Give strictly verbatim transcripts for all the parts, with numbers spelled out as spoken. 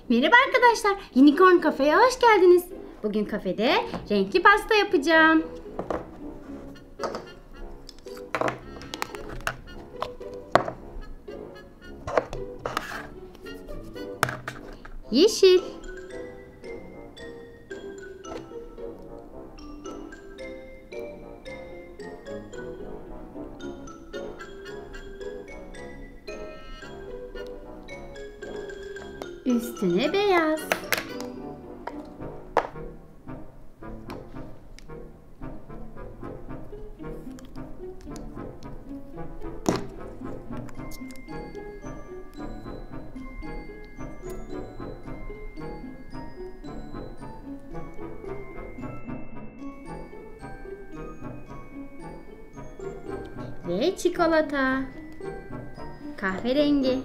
Merhaba arkadaşlar, Unicorn Cafe'ye hoş geldiniz. Bugün kafede renkli pasta yapacağım. Yeşil, üstüne beyaz, ve çikolata, kahverengi.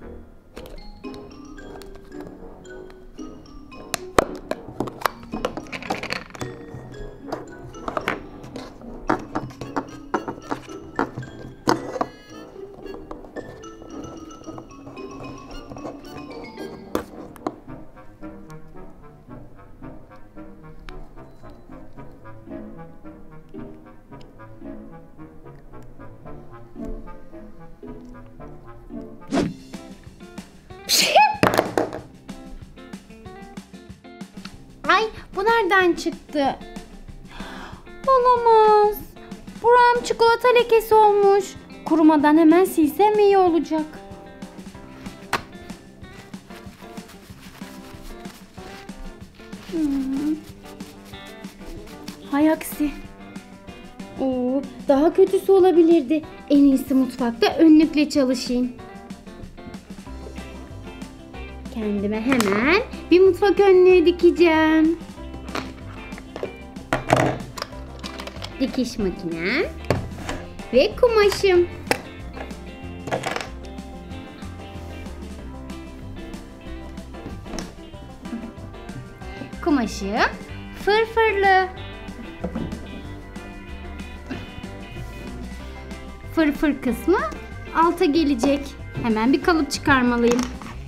Ay, bu nereden çıktı? Olamaz. Buram çikolata lekesi olmuş. Kurumadan hemen silsem iyi olacak. Hmm. Hay aksi. Oo, daha kötüsü olabilirdi. En iyisi mutfakta önlükle çalışayım. Kendime hemen bir mutfak önlüğü dikeceğim. Dikiş makinem ve kumaşım. Kumaşım fırfırlı. Fırfır kısmı alta gelecek. Hemen bir kalıp çıkarmalıyım.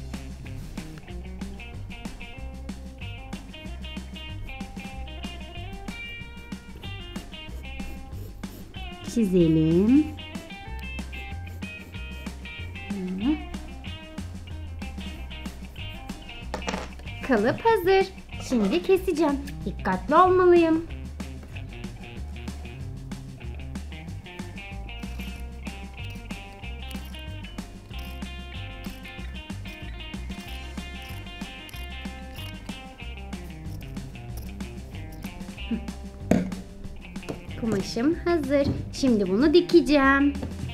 Çizelim. Kalıp hazır. Şimdi keseceğim. Dikkatli olmalıyım. Kumaşım hazır. Şimdi bunu dikeceğim.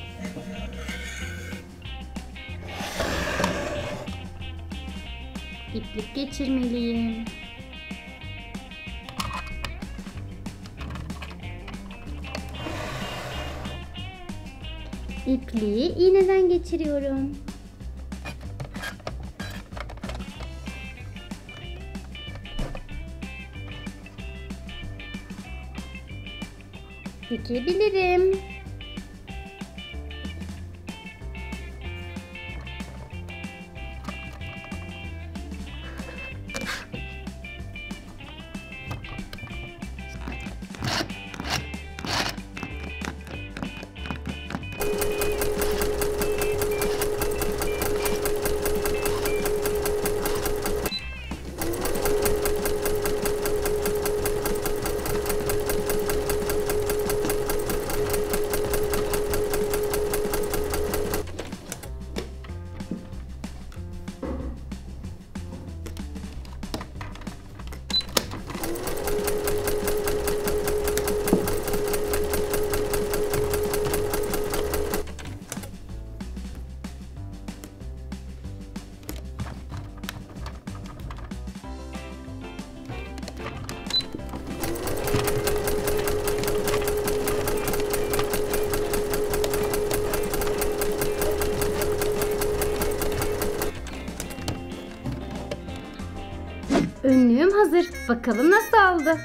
İplik geçirmeliyim. İpliği iğneden geçiriyorum. Dikebilirim. Önlüğüm hazır. Bakalım nasıl oldu?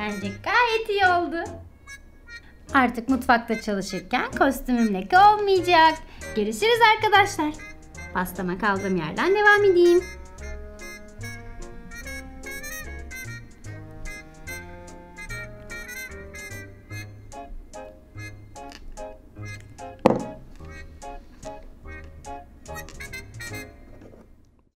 Bence gayet iyi oldu. Artık mutfakta çalışırken kostümüm leke olmayacak. Görüşürüz arkadaşlar. Pastama kaldığım yerden devam edeyim.